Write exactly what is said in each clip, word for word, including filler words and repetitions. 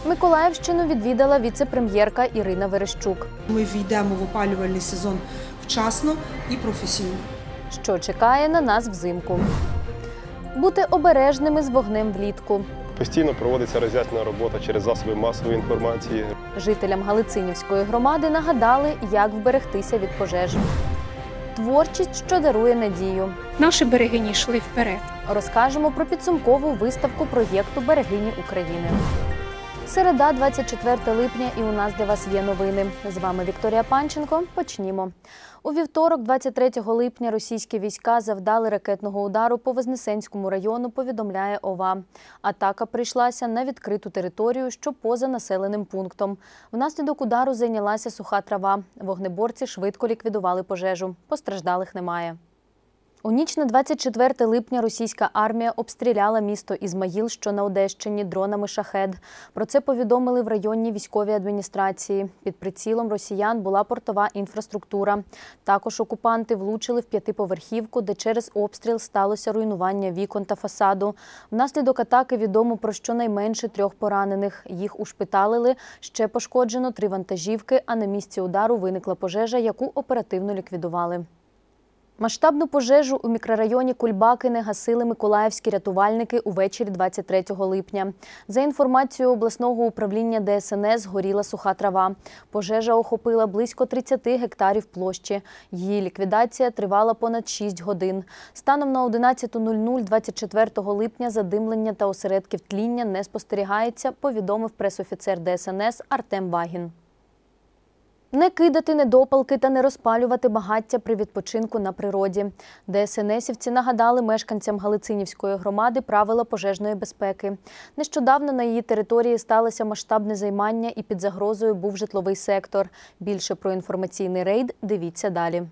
Миколаївщину відвідала віце-прем'єрка Ірина Верещук. Ми війдемо в опалювальний сезон вчасно і професійно. Що чекає на нас взимку? Бути обережними з вогнем влітку. Постійно проводиться роз'яснена робота через засоби масової інформації. Жителям Галицинівської громади нагадали, як вберегтися від пожеж. Творчість, що дарує надію. Наші берегині йшли вперед. Розкажемо про підсумкову виставку проєкту «Берегині України». Середа, двадцять четверте липня, і у нас для вас є новини. З вами Вікторія Панченко. Почнімо. У вівторок, двадцять третього липня, російські війська завдали ракетного удару по Вознесенському району, повідомляє ОВА. Атака прийшлася на відкриту територію, що поза населеним пунктом. Внаслідок удару зайнялася суха трава. Вогнеборці швидко ліквідували пожежу. Постраждалих немає. У ніч на двадцять четверте липня російська армія обстріляла місто Ізмаїл, що на Одещині, дронами «Шахед». Про це повідомили в районній військовій адміністрації. Під прицілом росіян була портова інфраструктура. Також окупанти влучили в п'ятиповерхівку, де через обстріл сталося руйнування вікон та фасаду. Внаслідок атаки відомо про щонайменше трьох поранених. Їх ушпиталили, ще пошкоджено три вантажівки, а на місці удару виникла пожежа, яку оперативно ліквідували. Масштабну пожежу у мікрорайоні Кульбакине гасили миколаївські рятувальники увечері двадцять третього липня. За інформацією обласного управління Де Ес Ен Ес, горіла суха трава. Пожежа охопила близько тридцяти гектарів площі. Її ліквідація тривала понад шість годин. Станом на одинадцяту нуль нуль двадцять четвертого липня задимлення та осередків тління не спостерігається, повідомив пресофіцер Де Ес Ен Ес Артем Вагін. Не кидати недопалки та не розпалювати багаття при відпочинку на природі. Де Ес Ен Есівці нагадали мешканцям Галицинівської громади правила пожежної безпеки. Нещодавно на її території сталося масштабне займання і під загрозою був житловий сектор. Більше про інформаційний рейд дивіться далі.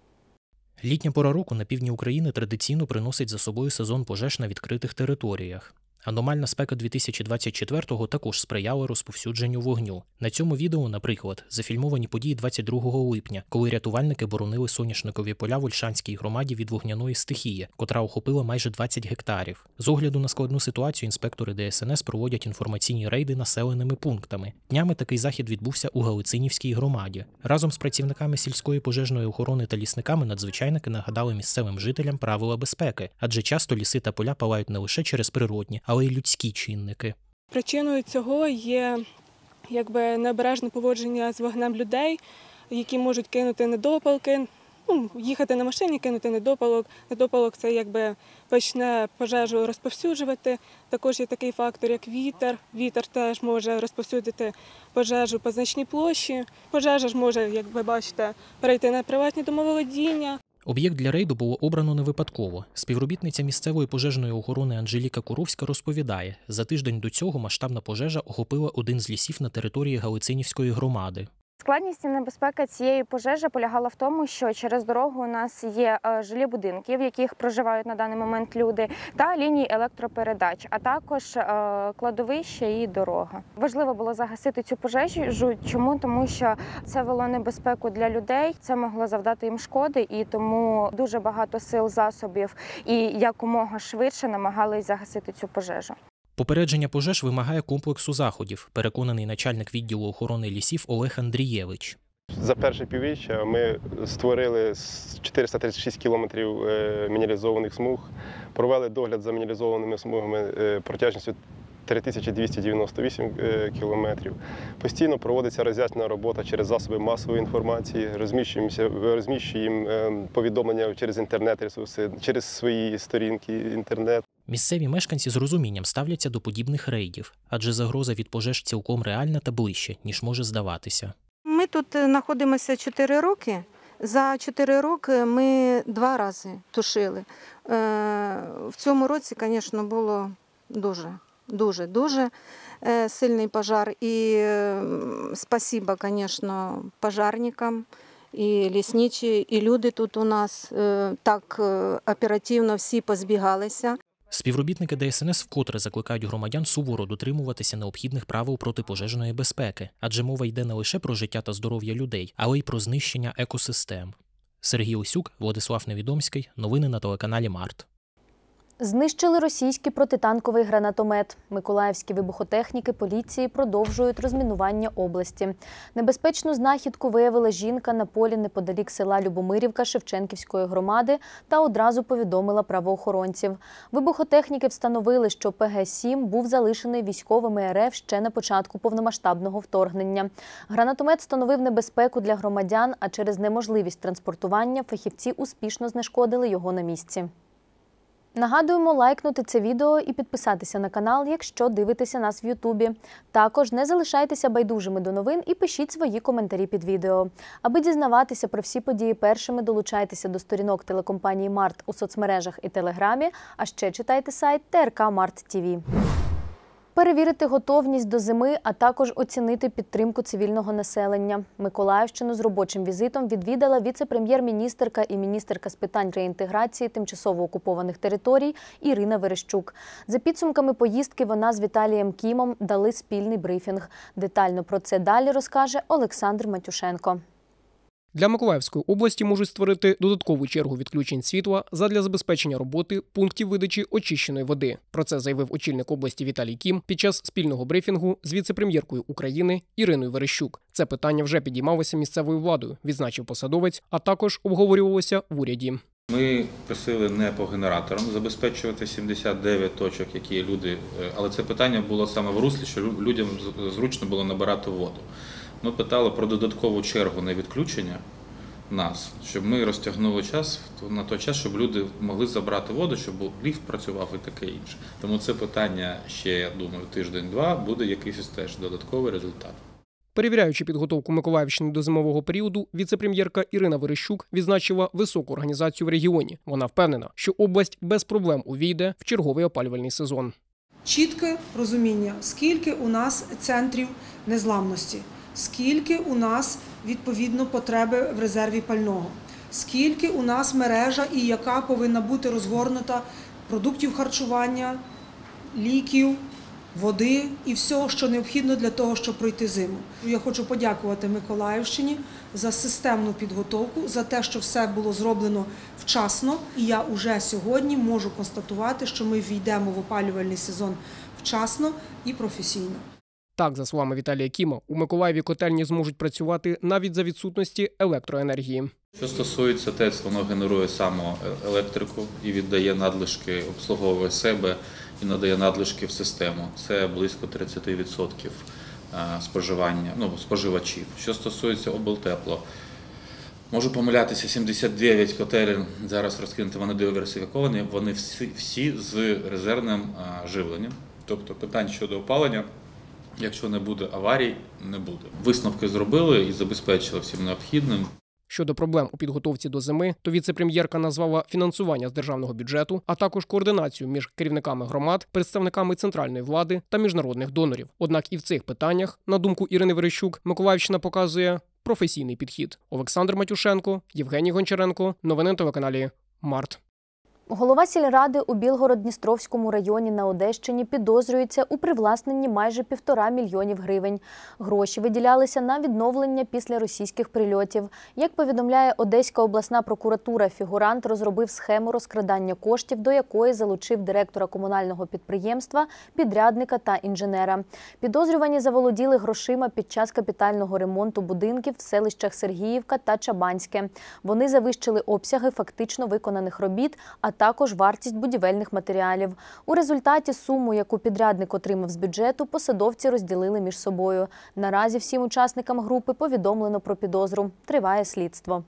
Літня пора року на півдні України традиційно приносить за собою сезон пожеж на відкритих територіях. Аномальна спека дві тисячі двадцять четвертого також сприяла розповсюдженню вогню. На цьому відео, наприклад, зафільмовані події двадцять другого липня, коли рятувальники боронили соняшникові поля в Ольшанській громаді від вогняної стихії, котра охопила майже двадцять гектарів. З огляду на складну ситуацію інспектори Де Ес Ен Ес проводять інформаційні рейди населеними пунктами. Днями такий захід відбувся у Галицинівській громаді. Разом з працівниками сільської пожежної охорони та лісниками надзвичайники нагадали місцевим жителям правила безпеки, адже часто ліси та поля палають не лише через природні, але й людські чинники. Причиною цього є якби необережне поводження з вогнем людей, які можуть кинути недопалки, ну, їхати на машині, кинути недопалок. Недопалок – це якби почне пожежу розповсюджувати. Також є такий фактор, як вітер. Вітер теж може розповсюдити пожежу по значній площі. Пожежа ж може, як ви бачите, перейти на приватні домоволодіння. Об'єкт для рейду було обрано не випадково. Співробітниця місцевої пожежної охорони Анжеліка Куровська розповідає, за тиждень до цього масштабна пожежа охопила один з лісів на території Галицинівської громади. Складність і небезпека цієї пожежі полягала в тому, що через дорогу у нас є жилі будинки, в яких проживають на даний момент люди, та лінії електропередач, а також кладовище і дорога. Важливо було загасити цю пожежу. Чому? Тому що це вело небезпеку для людей, це могло завдати їм шкоди, і тому дуже багато сил, засобів і якомога швидше намагались загасити цю пожежу. Попередження пожеж вимагає комплексу заходів, переконаний начальник відділу охорони лісів Олег Андрієвич. За перше півріччя ми створили чотириста тридцять шість кілометрів мінералізованих смуг, провели догляд за мінералізованими смугами протяжністю три тисячі двісті дев'яносто вісім кілометрів. Постійно проводиться роз'яснена робота через засоби масової інформації, розміщуємо повідомлення через інтернет-ресурси, через свої сторінки інтернет. Місцеві мешканці з розумінням ставляться до подібних рейдів, адже загроза від пожеж цілком реальна та ближче, ніж може здаватися. Ми тут знаходимося чотири роки. За чотири роки ми два рази тушили. В цьому році, звісно, було дуже, дуже, дуже сильний пожар. І спасибо, звісно, пожарникам. І лісничі, і люди тут у нас так оперативно всі позбігалися. Співробітники Де Ес Ен Ес вкотре закликають громадян суворо дотримуватися необхідних правил протипожежної безпеки, адже мова йде не лише про життя та здоров'я людей, але й про знищення екосистем. Сергій Осюк, Владислав Невідомський. Новини на телеканалі Март. Знищили російський протитанковий гранатомет. Миколаївські вибухотехніки поліції продовжують розмінування області. Небезпечну знахідку виявила жінка на полі неподалік села Любомирівка Шевченківської громади та одразу повідомила правоохоронців. Вибухотехніки встановили, що Пе Ге сім був залишений військовими Ер Еф ще на початку повномасштабного вторгнення. Гранатомет становив небезпеку для громадян, а через неможливість транспортування фахівці успішно знешкодили його на місці. Нагадуємо лайкнути це відео і підписатися на канал, якщо дивитеся нас в Ютубі. Також не залишайтеся байдужими до новин і пишіть свої коментарі під відео. Аби дізнаватися про всі події першими, долучайтеся до сторінок телекомпанії Март у соцмережах і Телеграмі, а ще читайте сайт Те Ер Ка Март Ті Ві. Перевірити готовність до зими, а також оцінити підтримку цивільного населення. Миколаївщину з робочим візитом відвідала віце-прем'єр-міністерка і міністерка з питань реінтеграції тимчасово окупованих територій Ірина Верещук. За підсумками поїздки вона з Віталієм Кімом дали спільний брифінг. Детально про це далі розкаже Олександр Матюшенко. Для Миколаївської області можуть створити додаткову чергу відключень світла задля забезпечення роботи пунктів видачі очищеної води. Про це заявив очільник області Віталій Кім під час спільного брифінгу з віце-прем'єркою України Іриною Верещук. Це питання вже підіймалося місцевою владою, відзначив посадовець, а також обговорювалося в уряді. Ми просили не по генераторам забезпечувати сімдесят дев'ять точок, які люди, але це питання було саме в руслі, що людям зручно було набирати воду. Ми питали про додаткову чергу на відключення нас, щоб ми розтягнули час на той час, щоб люди могли забрати воду, щоб ліфт працював і таке інше. Тому це питання ще, я думаю, тиждень-два буде якийсь теж додатковий результат. Перевіряючи підготовку Миколаївщини до зимового періоду, віце-прем'єрка Ірина Верещук відзначила високу організацію в регіоні. Вона впевнена, що область без проблем увійде в черговий опалювальний сезон. Чітке розуміння, скільки у нас центрів незламності, скільки у нас, відповідно, потреби в резерві пального, скільки у нас мережа і яка повинна бути розгорнута продуктів харчування, ліків, води і всього, що необхідно для того, щоб пройти зиму. Я хочу подякувати Миколаївщині за системну підготовку, за те, що все було зроблено вчасно. І я вже сьогодні можу констатувати, що ми війдемо в опалювальний сезон вчасно і професійно. Так, за словами Віталія Кіма, у Миколаєві котельні зможуть працювати навіть за відсутності електроенергії. Що стосується ТЕЦ, воно генерує само електрику і віддає надлишки, обслуговує себе і надає надлишки в систему. Це близько тридцять відсотків споживання, ну, споживачів. Що стосується облтепло, можу помилятися, сімдесят дев'ять котелень зараз розкинуті, вони диверсифіковані, вони всі, всі з резервним живленням. Тобто питань щодо опалення, якщо не буде аварій, не буде. Висновки зробили і забезпечили всім необхідним. Щодо проблем у підготовці до зими, то віце-прем'єрка назвала фінансування з державного бюджету, а також координацію між керівниками громад, представниками центральної влади та міжнародних донорів. Однак і в цих питаннях, на думку Ірини Верещук, Миколаївщина показує професійний підхід. Олександр Матюшенко, Євгеній Гончаренко. Новини на телеканалі Март. Голова сільради у Білгород-Дністровському районі на Одещині підозрюється у привласненні майже півтора мільйонів гривень. Гроші виділялися на відновлення після російських прильотів. Як повідомляє Одеська обласна прокуратура, фігурант розробив схему розкрадання коштів, до якої залучив директора комунального підприємства, підрядника та інженера. Підозрювані заволоділи грошима під час капітального ремонту будинків в селищах Сергіївка та Чабанське. Вони завищили обсяги фактично виконаних робіт, а також вартість будівельних матеріалів. У результаті суму, яку підрядник отримав з бюджету, посадовці розділили між собою. Наразі всім учасникам групи повідомлено про підозру. Триває слідство.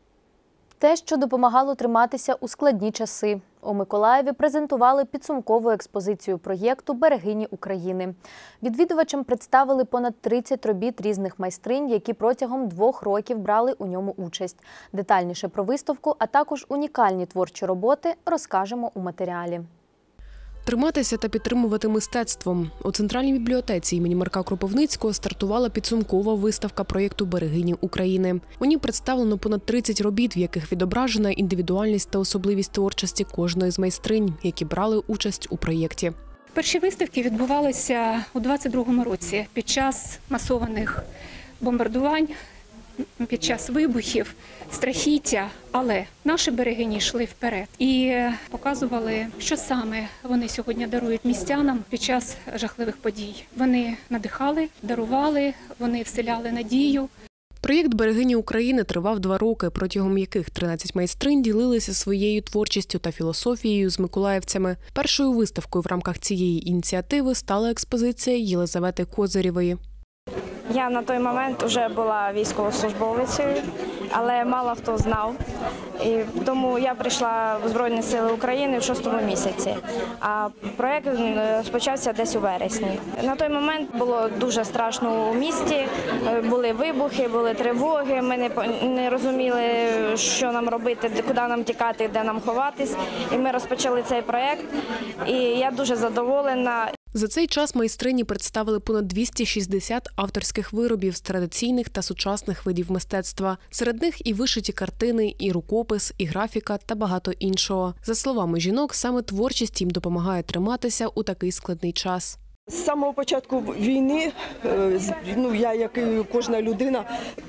Те, що допомагало триматися у складні часи. У Миколаєві презентували підсумкову експозицію проєкту «Берегині України». Відвідувачам представили понад тридцять робіт різних майстринь, які протягом двох років брали у ньому участь. Детальніше про виставку, а також унікальні творчі роботи розкажемо у матеріалі. Триматися та підтримувати мистецтвом. У Центральній бібліотеці імені Марка Кропивницького стартувала підсумкова виставка проєкту «Берегині України». У ній представлено понад тридцять робіт, в яких відображена індивідуальність та особливість творчості кожної з майстринь, які брали участь у проєкті. Перші виставки відбувалися у двадцять другому році під час масованих бомбардувань під час вибухів, страхіття, але наші берегині йшли вперед і показували, що саме вони сьогодні дарують містянам під час жахливих подій. Вони надихали, дарували, вони вселяли надію. Проєкт «Берегині України» тривав два роки, протягом яких тринадцять майстринь ділилися своєю творчістю та філософією з миколаївцями. Першою виставкою в рамках цієї ініціативи стала експозиція Єлизавети Козирєвої. Я на той момент вже була військовослужбовицею, але мало хто знав. І тому я прийшла в Збройні Сили України в шостому місяці, а проєкт розпочався десь у вересні. На той момент було дуже страшно у місті, були вибухи, були тривоги, ми не, не розуміли, що нам робити, куди нам тікати, де нам ховатись. І ми розпочали цей проєкт, і я дуже задоволена. За цей час майстрині представили понад двісті шістдесят авторських виробів з традиційних та сучасних видів мистецтва. Серед них і вишиті картини, і рукопис, і графіка та багато іншого. За словами жінок, саме творчість їм допомагає триматися у такий складний час. З самого початку війни, ну, я, як і кожна людина,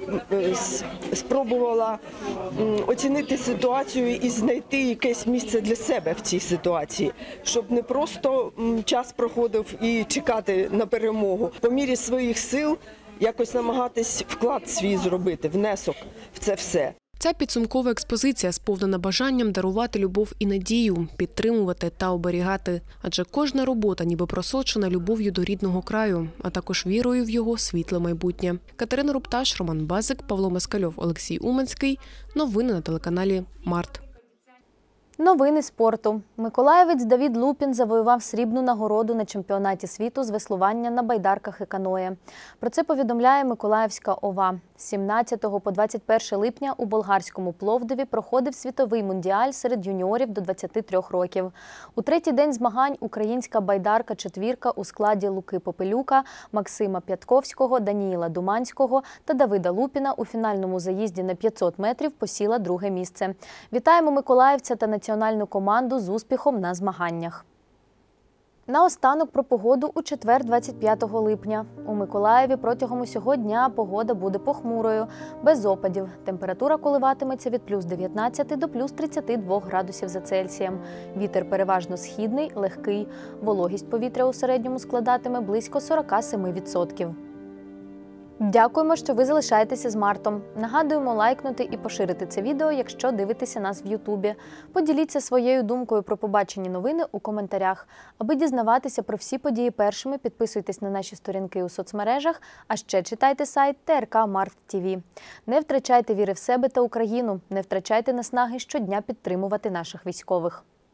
спробувала оцінити ситуацію і знайти якесь місце для себе в цій ситуації, щоб не просто час проходив і чекати на перемогу. По мірі своїх сил якось намагатись вклад свій зробити, внесок в це все. Ця підсумкова експозиція сповнена бажанням дарувати любов і надію, підтримувати та оберігати. Адже кожна робота ніби просочена любов'ю до рідного краю, а також вірою в його світле майбутнє. Катерина Рупташ, Роман Базик, Павло Москальов, Олексій Уманський. Новини на телеканалі Март. Новини спорту. Миколаївець Давід Лупін завоював срібну нагороду на чемпіонаті світу з веслування на байдарках і каное. Про це повідомляє Миколаївська ОВА. З сімнадцятого по двадцять перше липня у болгарському Пловдиві проходив світовий мундіаль серед юніорів до двадцяти трьох років. У третій день змагань українська байдарка-четвірка у складі Луки Попелюка, Максима П'ятковського, Даніїла Думанського та Давида Лупіна у фінальному заїзді на п'ятсот метрів посіла друге місце. Вітаємо миколаївця та національну команду з успіхом на змаганнях. Наостанок про погоду у четвер, двадцять п'ятого липня. У Миколаєві протягом усього дня погода буде похмурою, без опадів. Температура коливатиметься від плюс дев'ятнадцяти до плюс тридцяти двох градусів за Цельсієм. Вітер переважно східний, легкий. Вологість повітря у середньому складатиме близько сорока семи відсотків. Дякуємо, що ви залишаєтеся з Мартом. Нагадуємо лайкнути і поширити це відео, якщо дивитеся нас в Ютубі. Поділіться своєю думкою про побачені новини у коментарях. Аби дізнаватися про всі події першими, підписуйтесь на наші сторінки у соцмережах, а ще читайте сайт Т Р К Март Т В. Не втрачайте віри в себе та Україну, не втрачайте наснаги щодня підтримувати наших військових.